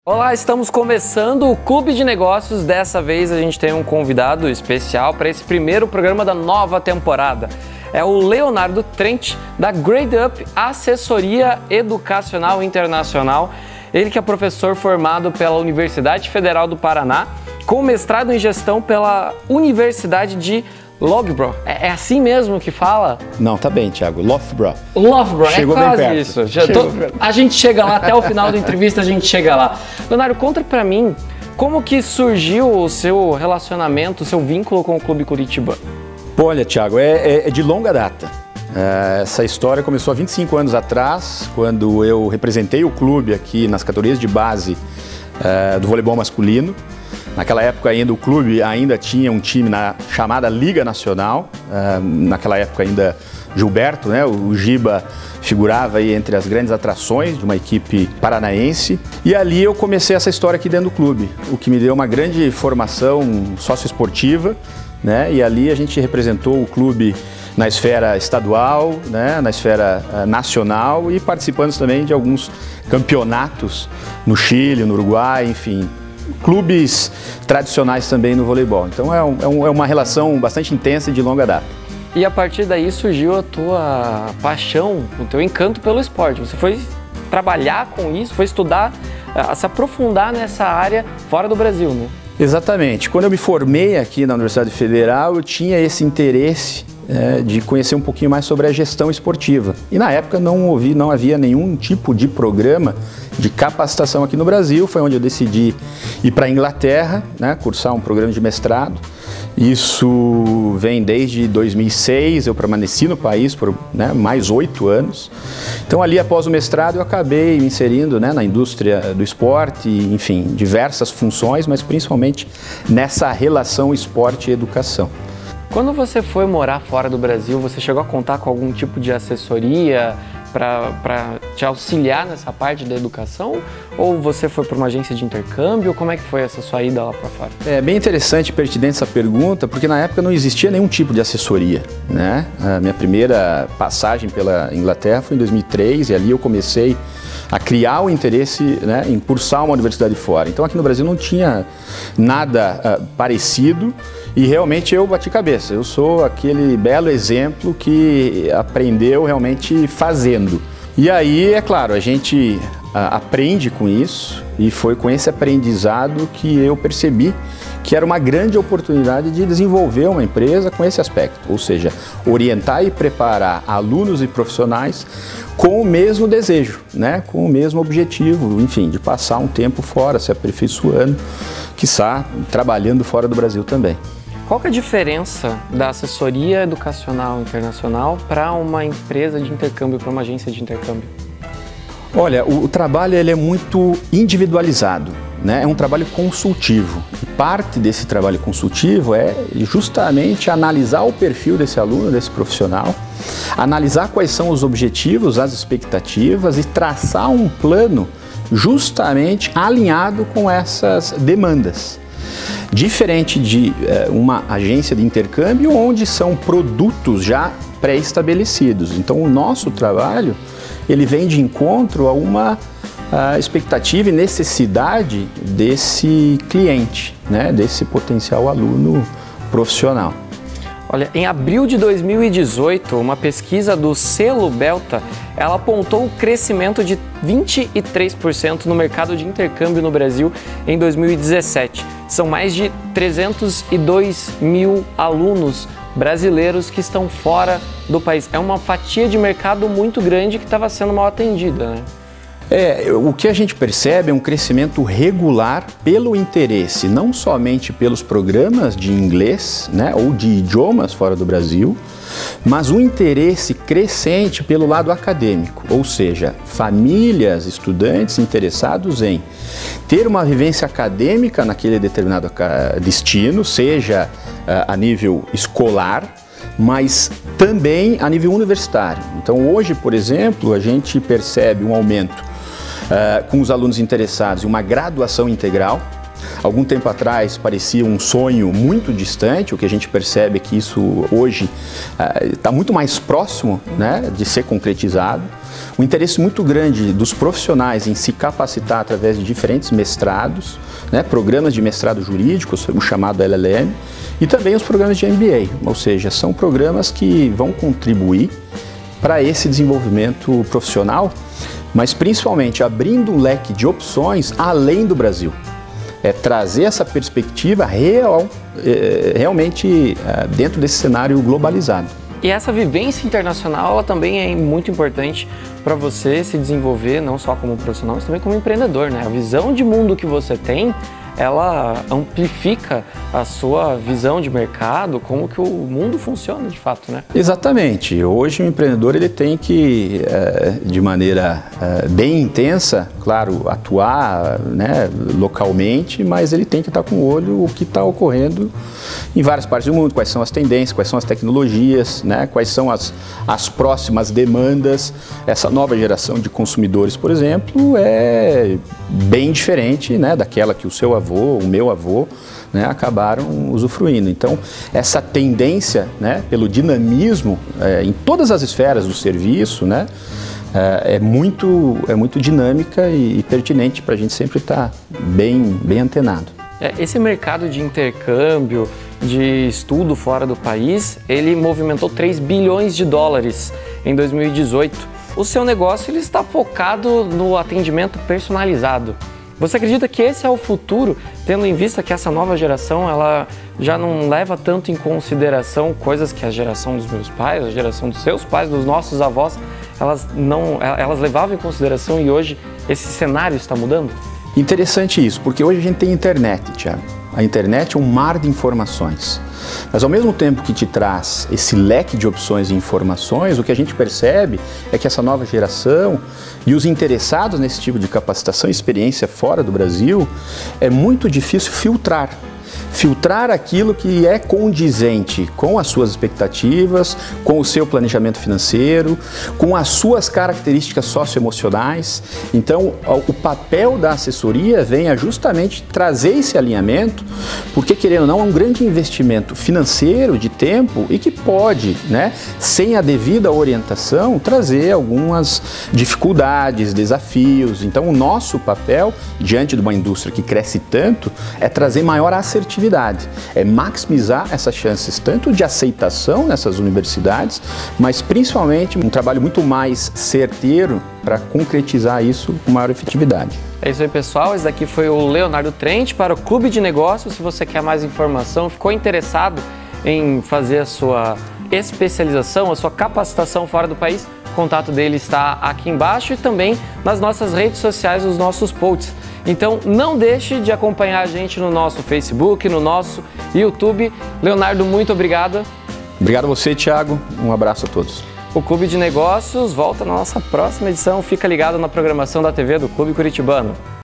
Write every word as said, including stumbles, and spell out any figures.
Olá, estamos começando o Clube de Negócios. Dessa vez a gente tem um convidado especial para esse primeiro programa da nova temporada. É o Leonardo Trent, da Grade Up Assessoria Educacional Internacional. Ele que é professor formado pela Universidade Federal do Paraná, com mestrado em gestão pela Universidade de Loughborough. É, é assim mesmo que fala? Não, tá bem, Thiago. Loughborough. Loughborough, Chegou é quase bem perto. isso. Já tô, a gente chega lá, até o final da entrevista a gente chega lá. Leonardo, conta pra mim como que surgiu o seu relacionamento, o seu vínculo com o Clube Curitibano. Olha, Thiago, é, é, é de longa data. É, essa história começou há vinte e cinco anos atrás, quando eu representei o clube aqui nas categorias de base é, do voleibol masculino. Naquela época ainda o clube ainda tinha um time na chamada Liga Nacional, uh, naquela época ainda Gilberto, né, o Giba figurava aí entre as grandes atrações de uma equipe paranaense, e ali eu comecei essa história aqui dentro do clube, o que me deu uma grande formação socioesportiva, né, e ali a gente representou o clube na esfera estadual, né, na esfera uh, nacional e participando também de alguns campeonatos no Chile, no Uruguai, enfim, clubes tradicionais também no voleibol. Então é, um, é uma relação bastante intensa e de longa data. E a partir daí surgiu a tua paixão, o teu encanto pelo esporte. Você foi trabalhar com isso, foi estudar, se aprofundar nessa área fora do Brasil, né? Exatamente. Quando eu me formei aqui na Universidade Federal, eu tinha esse interesse é, de conhecer um pouquinho mais sobre a gestão esportiva. E na época não, ouvi, não havia nenhum tipo de programa de capacitação aqui no Brasil. Foi onde eu decidi ir para a Inglaterra, né, cursar um programa de mestrado. Isso vem desde dois mil e seis, eu permaneci no país por né, mais oito anos. Então ali após o mestrado eu acabei me inserindo né, na indústria do esporte, enfim, diversas funções, mas principalmente nessa relação esporte e educação. Quando você foi morar fora do Brasil, você chegou a contar com algum tipo de assessoria para te auxiliar nessa parte da educação? Ou você foi para uma agência de intercâmbio? Como é que foi essa sua ida lá para fora? É bem interessante e pertinente essa pergunta, porque na época não existia nenhum tipo de assessoria, né? A minha primeira passagem pela Inglaterra foi em dois mil e três e ali eu comecei a criar o interesse né, em cursar uma universidade fora. Então aqui no Brasil não tinha nada uh, parecido e realmente eu bati cabeça. Eu sou aquele belo exemplo que aprendeu realmente fazendo. E aí, é claro, a gente uh, aprende com isso e foi com esse aprendizado que eu percebi que era uma grande oportunidade de desenvolver uma empresa com esse aspecto, ou seja, orientar e preparar alunos e profissionais com o mesmo desejo, né? Com o mesmo objetivo, enfim, de passar um tempo fora, se aperfeiçoando, quiçá trabalhando fora do Brasil também. Qual que é a diferença da assessoria educacional internacional para uma empresa de intercâmbio, para uma agência de intercâmbio? Olha, o, o trabalho ele é muito individualizado, né? É um trabalho consultivo. E parte desse trabalho consultivo é justamente analisar o perfil desse aluno, desse profissional, analisar quais são os objetivos, as expectativas e traçar um plano justamente alinhado com essas demandas. Diferente de é, uma agência de intercâmbio onde são produtos já pré-estabelecidos. Então o nosso trabalho ele vem de encontro a uma a expectativa e necessidade desse cliente, né, desse potencial aluno profissional. Olha, em abril de dois mil e dezoito, uma pesquisa do Selo Belta, ela apontou o crescimento de vinte e três por cento no mercado de intercâmbio no Brasil em dois mil e dezessete. São mais de trezentos e dois mil alunos brasileiros que estão fora do país. É uma fatia de mercado muito grande que estava sendo mal atendida, né? É, o que a gente percebe é um crescimento regular pelo interesse, não somente pelos programas de inglês, né, ou de idiomas fora do Brasil, mas um interesse crescente pelo lado acadêmico, ou seja, famílias, estudantes interessados em ter uma vivência acadêmica naquele determinado destino, seja a nível escolar, mas também a nível universitário. Então hoje, por exemplo, a gente percebe um aumento Uh, com os alunos interessados em uma graduação integral, algum tempo atrás parecia um sonho muito distante, o que a gente percebe é que isso hoje está uh, muito mais próximo, né, de ser concretizado. Um interesse muito grande dos profissionais em se capacitar através de diferentes mestrados, né, programas de mestrado jurídico, o chamado L L M, e também os programas de M B A, ou seja, são programas que vão contribuir para esse desenvolvimento profissional, mas principalmente abrindo um leque de opções além do Brasil. É trazer essa perspectiva real, é, realmente é, dentro desse cenário globalizado. E essa vivência internacional ela também é muito importante para você se desenvolver, não só como profissional, mas também como empreendedor, né? A visão de mundo que você tem, ela amplifica a sua visão de mercado, como que o mundo funciona de fato, né? Exatamente. Hoje o empreendedor ele tem que, de maneira bem intensa, claro, atuar, né, localmente, mas ele tem que estar com o olho o que está ocorrendo em várias partes do mundo, quais são as tendências, quais são as tecnologias, né, quais são as, as próximas demandas. Essa nova geração de consumidores, por exemplo, é bem diferente, né, daquela que o seu avô, o meu avô, né, acabaram usufruindo. Então, essa tendência, né, pelo dinamismo é, em todas as esferas do serviço, né, é, é, muito, é muito dinâmica e, e pertinente para a gente sempre estar bem, bem antenado. É, esse mercado de intercâmbio, de estudo fora do país, ele movimentou três bilhões de dólares em dois mil e dezoito. O seu negócio ele está focado no atendimento personalizado. Você acredita que esse é o futuro, tendo em vista que essa nova geração ela já não leva tanto em consideração coisas que a geração dos meus pais, a geração dos seus pais, dos nossos avós, elas, não, elas levavam em consideração e hoje esse cenário está mudando? Interessante isso, porque hoje a gente tem internet, Thiago. A internet é um mar de informações. Mas ao mesmo tempo que te traz esse leque de opções e informações, o que a gente percebe é que essa nova geração e os interessados nesse tipo de capacitação e experiência fora do Brasil, é muito difícil filtrar. Filtrar aquilo que é condizente com as suas expectativas, com o seu planejamento financeiro, com as suas características socioemocionais. Então, o papel da assessoria vem a justamente trazer esse alinhamento, porque, querendo ou não, é um grande investimento financeiro, de tempo, e que pode, né, sem a devida orientação, trazer algumas dificuldades, desafios. Então, o nosso papel, diante de uma indústria que cresce tanto, é trazer maior assertividade. É maximizar essas chances tanto de aceitação nessas universidades, mas principalmente um trabalho muito mais certeiro para concretizar isso com maior efetividade. É isso aí, pessoal. Esse daqui foi o Leonardo Trent para o Clube de Negócios. Se você quer mais informação, ficou interessado em fazer a sua especialização, a sua capacitação fora do país, o contato dele está aqui embaixo e também nas nossas redes sociais, nos nossos posts. Então não deixe de acompanhar a gente no nosso Facebook, no nosso YouTube. Leonardo, muito obrigado. Obrigado a você, Thiago. Um abraço a todos. O Clube de Negócios volta na nossa próxima edição. Fica ligado na programação da T V do Clube Curitibano.